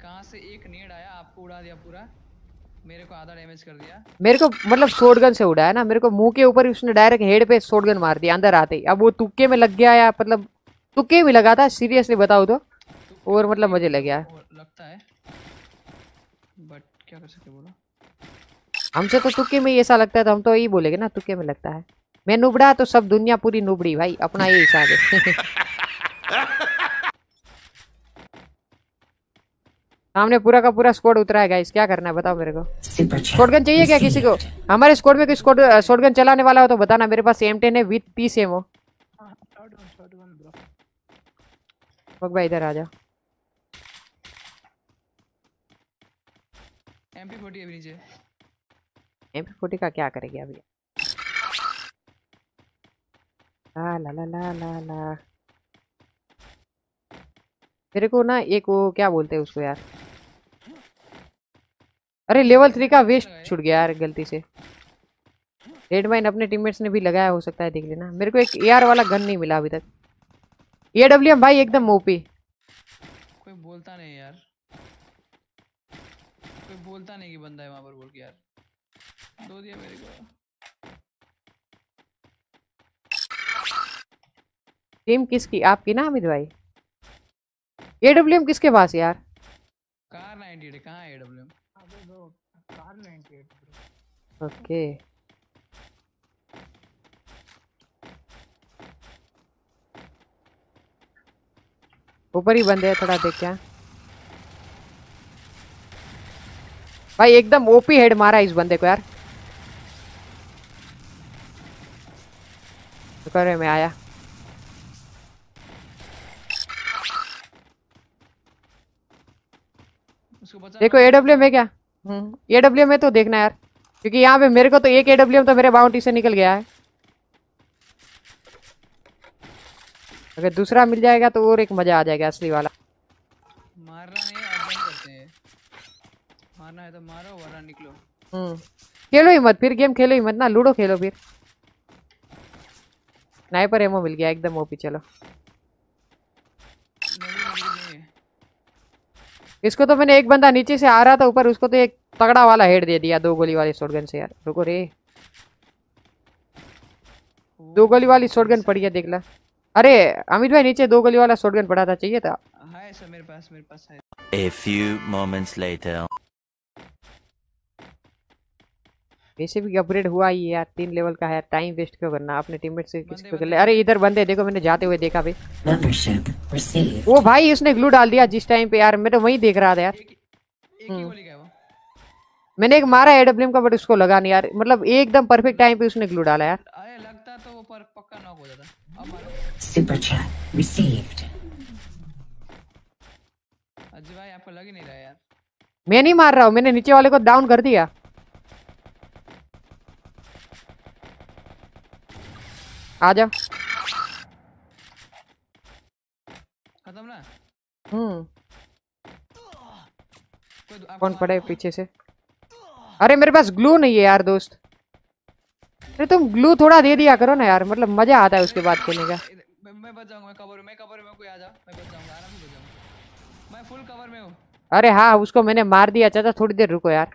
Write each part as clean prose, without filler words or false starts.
कहां से एक नेड आया, आपको उड़ा दिया पूरा, मेरे को आधा डैमेज कर दिया। मेरे को मतलब शॉटगन से उड़ा है ना, मेरे को मुंह के ऊपर उसने डायरेक्ट हेड पे शॉटगन मार दिया अंदर आते ही। अब वो तुक्के में लग गया या मतलब तुक्के में लगा था सीरियसली बताओ तो, और मतलब मजे लग गया लगता है, बट क्या कर सकते बोलो। हमसे तो तुक्के में ही ऐसा लगता है तो हम तो यही बोलेंगे ना तुक्के में लगता है। मैं नुबड़ा तो सब दुनिया पूरी नुबड़ी भाई, अपना ये हिसाब है। सामने पूरा का पूरा स्क्वाड उतरा है गाइस, क्या करना है बताओ मेरे को। शॉटगन चाहिए क्या किसी को? हमारे स्क्वाड में कोई शॉटगन चलाने वाला हो तो बताना, मेरे पास M10 है विथ 30 एमओ। भाई इधर आ जा। MP40 अभी नीचे। MP40 का क्या करेगी अभी? ला ला ला ला ला ला। मेरे को ना एक वो क्या बोलते हैं उसको यार, अरे लेवल 3 का वेस्ट छूट गया यार गलती से। रेड माइन अपने टीममेट्स ने भी लगाया, हो सकता है देख लेना। मेरे को एक AR वाला गन नहीं मिला अभी तक। AWM भाई एकदम ओपी। कोई बोलता नहीं यार, कोई बोलता नहीं कि बंदा है वहां पर, बोल के यार दो दिया मेरे को। टीम किसकी? आपकी ना अमित भाई। AWM किसके पास यार? कार 98 कहाँ है AWM? अबे दो कार 98 ब्रो। ओके ऊपर ही बंदे है, थोड़ा देख क्या भाई। एकदम ओपी हेड मारा इस बंदे को यार। तो करे मैं आया। देखो AWM है क्या? AWM है तो देखना यार, क्योंकि यहाँ पे मेरे को तो एक AWM तो मेरे बाउंटी से निकल गया है। अगर दूसरा मिल जाएगा तो और एक मजा आ जाएगा असली वाला। मारना नहीं अब बंद करते हैं, मारना है तो मारो वरना निकलो। खेलो ही मत फिर, गेम खेलो ही मत ना, लूडो खेलो फिर। स्नाइपर एमो मिल गया एकदम ओपी। चलो इसको तो मैंने, एक बंदा नीचे से आ रहा था ऊपर, उसको तो एक तगड़ा वाला हेड दे दिया 2 गोली वाली शॉटगन से यार। रुको रे, 2 गोली वाली शॉटगन पड़ी है देख ला। अरे अमित भाई नीचे 2 गोली वाला शॉटगन पड़ा था, चाहिए था? है सर मेरे पास है। A few moments later. वैसे भी अपग्रेड हुआ ही है यार, 3 लेवल का है, टाइम वेस्ट क्यों करना अपने टीममेट से किसी पे कर ले। अरे इधर बंदे देखो, मैंने जाते हुए देखा भाई। वो भाई उसने ग्लू डाल दिया जिस टाइम पे यार, मैं तो वही देख रहा था यार। एक ही गोली का है वो। मैंने एक मारा AWM का बट उसको लगा नहीं यार, मतलब एकदम परफेक्ट टाइम पे उसने ग्लू डाला यार। अरे लगता तो वो पर पक्का नॉक हो जाता। अब मारो। Super chat received. अजय भाई आपको लग ही नहीं रहा यार। मैं नहीं मार रहा हूँ, मैंने नीचे वाले को डाउन कर दिया। आ जाओ। खत्म ना। कौन पड़े पीछे से? अरे मेरे पास ग्लू नहीं है यार दोस्त। अरे तुम ग्लू थोड़ा दे दिया करो ना यार, मतलब मजा आता है उसके बाद खेलने का। मैं बच जाऊंगा, कवर में कोई आ जा, मैं बच जाऊंगा, आराम से बच जाऊंगा, मैं फुल कवर में हूं। अरे हाँ उसको मैंने मार दिया चाचा, थोड़ी देर रुको यार।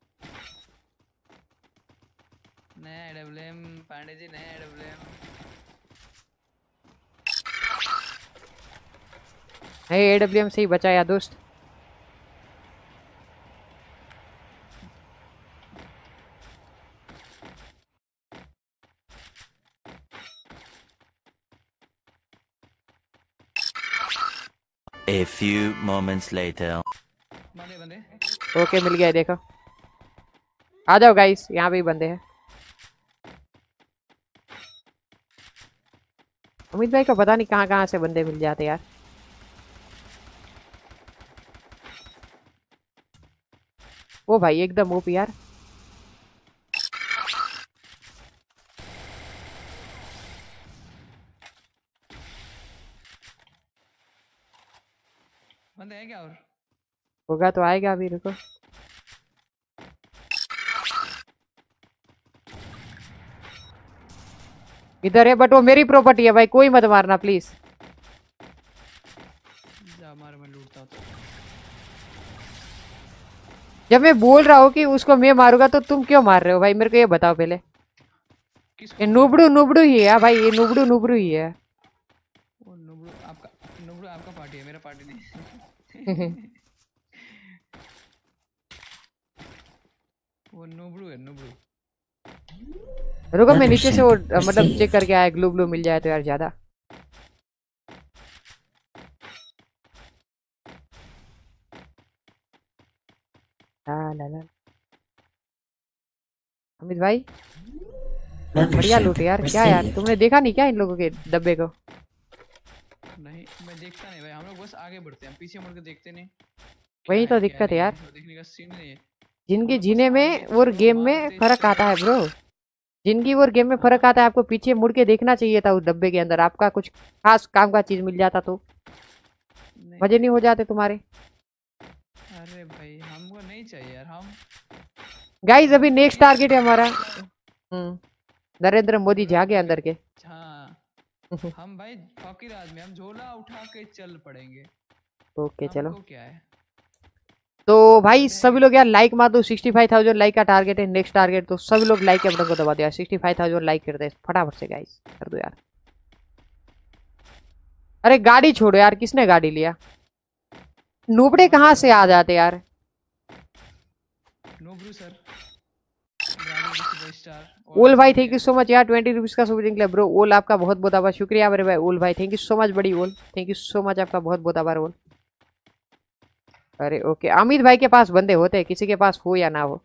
नया AWM पांडे जी, नया AWM। नहीं AWM से ही बचाया दोस्त। A few moments later. बंदे ओके मिल गया, देखो आ जाओ गाइस, यहाँ पे ही बंदे हैं। अमित भाई का पता नहीं कहाँ कहाँ से बंदे मिल जाते यार। ओ भाई एकदम ओपी यार। बंदे हैं क्या और? होगा तो आएगा अभी, रुको। इधर है बट वो मेरी प्रॉपर्टी है भाई, कोई मत मारना प्लीज। जा मार, मैं लूटता हूं तो। जब मैं बोल रहा हूँ कि उसको मैं मारूंगा तो तुम क्यों मार रहे हो भाई, मेरे को ये बताओ पहले। किसको? ये नुबड़ू नुबड़ू ही है भाई, ये नुबड़ू नुबड़ू ही है। वो नुबड़ू आपका पार्टी है, मेरा पार्टी नहीं। वो नुबड़ू है, नुबड़ू। रुको मैं नीचे से वो मतलब Received. चेक करके आया, ग्लू ब्लू मिल जाए तो यार ज्यादा। ला ला ला। अमित भाई बढ़िया लूट Membership यार, क्या यार received. तुमने देखा नहीं क्या इन लोगों के डब्बे को? नहीं मैं देखता नहीं भाई, हम लोग बस आगे बढ़ते हैं, हम पीछे मुड़ के देखते नहीं। वही क्या तो है, क्या दिक्कत है नहीं यार, है, देखने का सीन नहीं है। जिनकी हम लोग जीने बस में आगे और चलो, गेम में मारते फर्क आता है चलो। ब्रो। जिंदगी और गेम में फर्क आता है, आपको पीछे मुड़ के देखना चाहिए था उस डब्बे के अंदर, आपका कुछ खास काम का चीज मिल जाता तो नहीं, मजे नहीं हो जाते तुम्हारे। अरे भाई हमको नहीं चाहिए यार, हम गाइस अभी नेक्स्ट टारगेट है हमारा। मतलब नरेंद्र मोदी जागे अंदर के। हाँ, हम भाई फकीर आदमी, हम झोला उठा के चल पड़ेंगे। ओके चलो, हमको क्या है। तो भाई चलते सभी हैं। लोग यार लाइक मार दो। 65,000 लाइक का टारगेट है नेक्स्ट टारगेट, तो सभी लोग लाइक के बटन को दबा दो यार। 65,000 लाइक कर दे फटाफट से गाइस, कर दो यार। अरे गाड़ी छोड़ो यार, किसने गाड़ी लिया? नूबड़े कहाँ से आ जाते यार? नोब्रू सर, ब्राजील के सुपरस्टार। ओल भाई थैंक यू सो मच यार 20 रुपीज का सुपर जिंक लिया ब्रो। ओल आपका बहुत बहुत आभार, शुक्रिया मेरे भाई ओल भाई, थैंक यू सो मच बड़ी ओल, थैंक यू सो मच आपका बहुत बहुत आभार ओल। अरे ओके, अमित भाई के पास बंदे होते हैं, किसी के पास हो या ना हो।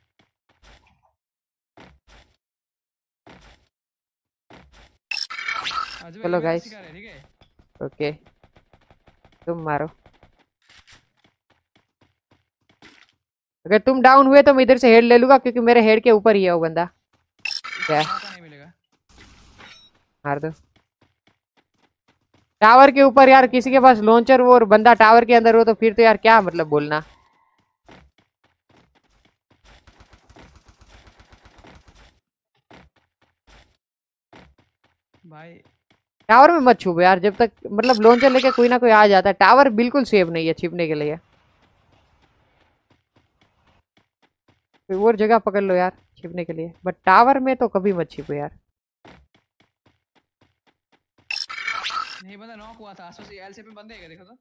चलो गाइस ठीक है। ओके, तुम मारो। अगर तुम डाउन हुए तो मैं इधर से हेड ले लूंगा, क्योंकि मेरे हेड के ऊपर ही है वो बंदा। क्या मौका नहीं मिलेगा। मार दो टावर के ऊपर यार, किसी के पास लॉन्चर वो और बंदा टावर के अंदर हो तो फिर तो यार क्या मतलब बोलना। भाई टावर में मत छुपो यार, जब तक मतलब लॉन्चर लेके कोई ना कोई आ जाता है। टावर बिल्कुल सेफ नहीं है छिपने के लिए, कोई और जगह पकड़ लो यार छिपने के लिए, बट टावर में तो कभी मत छिपो यार। नहीं, बंदा नॉक हुआ था आसपास, एल से पे बंदे हैं क्या, देखो तो।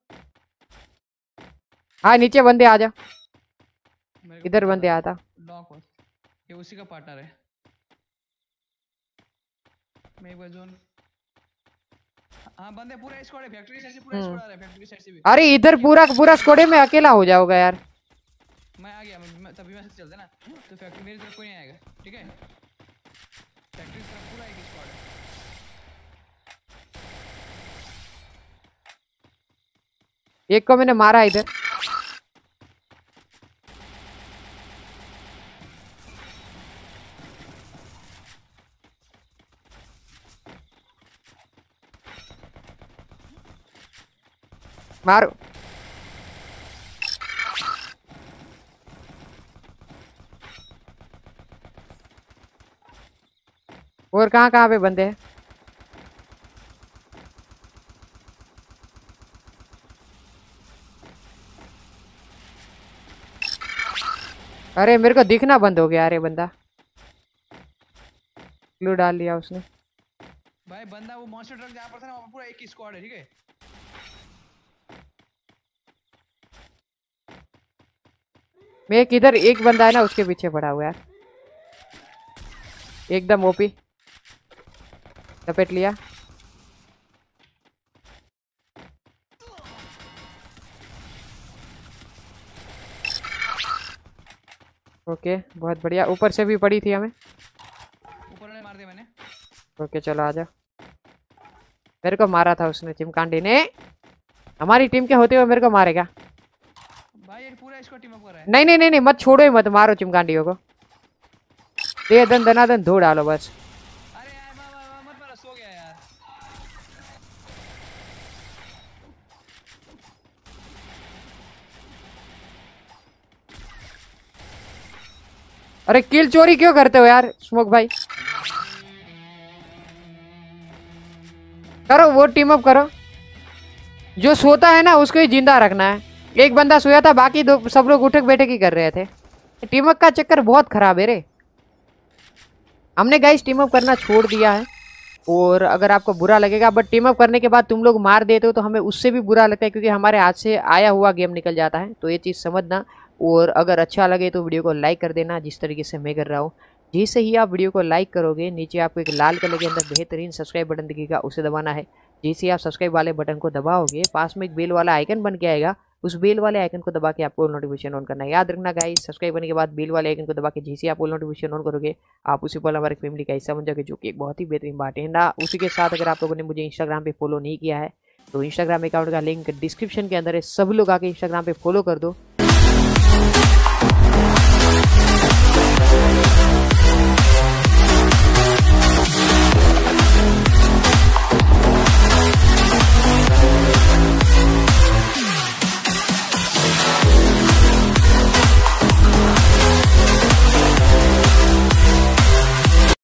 हाँ नीचे बंदे आ जा, मेरे को इधर पता बंदे था, आता। नॉक हुआ, ये उसी का पार्टनर है। मैं एक बार जोन, हाँ बंदे पूरा स्क्वाड है, फैक्ट्री की साइड से पूरा स्क्वाड आ रहा है, फैक्ट्री की साइड से भी। अरे इधर पूरा पूरा स्क्वाड में अकेला हो जाओगा यार। मैं आ गया, तभी मैं चलते ना, तो फैक्ट्री मेरी तरफ कोई नहीं आएगा, ठीक है। फैक्ट्री की तरफ पूरा एक स्क्वाड है। एक को मैंने मारा इधर। मारो। और कहाँ कहाँ पे बंदे हैं? अरे मेरे को दिखना बंद हो गया, अरे बंदा ग्लू डाल लिया उसने। भाई बंदा वो मॉन्स्टर ट्रक जहाँ पर था ना, वहाँ पर पूरा एक ही स्क्वाड है, ठीक है। मैं एक इधर एक बंदा है ना उसके पीछे पड़ा हुआ है, एकदम ओपी लपेट लिया। ओके बहुत बढ़िया, ऊपर से भी पड़ी थी हमें। ऊपर वाले मार दिया मैंने। ओके चलो आजा। मेरे को मारा था उसने, चिमकांडी ने। हमारी टीम के होते हुए मेरे को मारेगा? भाई ये पूरा स्क्वाड टीम अप कर रहा है। नहीं नहीं नहीं नहीं, मत छोड़ो ही मत, मारो चिमकांडियों को, दे दन दनादन धो डालो बस। अरे यार मत मारो, सो गया यार। अरे किल चोरी क्यों करते हो यार स्मोक भाई? करो वो टीम अप करो, जो सोता है ना उसको ही जिंदा रखना है। एक बंदा सोया था, बाकी दो सब लोग उठक बैठक ही कर रहे थे। टीम अप का चक्कर बहुत खराब है रे। हमने गाइस टीम अप करना छोड़ दिया है, और अगर आपको बुरा लगेगा, बट टीम अप करने के बाद तुम लोग मार देते हो तो हमें उससे भी बुरा लगता है, क्योंकि हमारे हाथ से आया हुआ गेम निकल जाता है। तो ये चीज़ समझना, और अगर अच्छा लगे तो वीडियो को लाइक कर देना, जिस तरीके से मैं कर रहा हूँ। जैसे ही आप वीडियो को लाइक करोगे, नीचे आपको एक लाल कलर के अंदर बेहतरीन सब्सक्राइब बटन दिखेगा, उसे दबाना है। जैसे ही आप सब्सक्राइब वाले बटन को दबाओगे, पास में एक बेल वाला आइकन बन के आएगा, उस बेल वाले आइकन को दबा के आपको नोटिफिकेशन ऑन करना है। याद रखना गाइस, सब्सक्राइब करने के बाद बेल वाले आइकन को दबा के जैसे आप नोटिफिकेशन ऑन करोगे, आप उसी पल हमारे फैमिली का हिस्सा बन जाओगे, जो कि एक बहुत ही बेहतरीन बात है ना। उसी के साथ अगर आप लोगों ने मुझे इंस्टाग्राम पे फॉलो नहीं किया है, तो इंस्टाग्राम अकाउंट का लिंक डिस्क्रिप्शन के अंदर है, सब लोग आके इंस्टाग्राम पे फॉलो कर दो।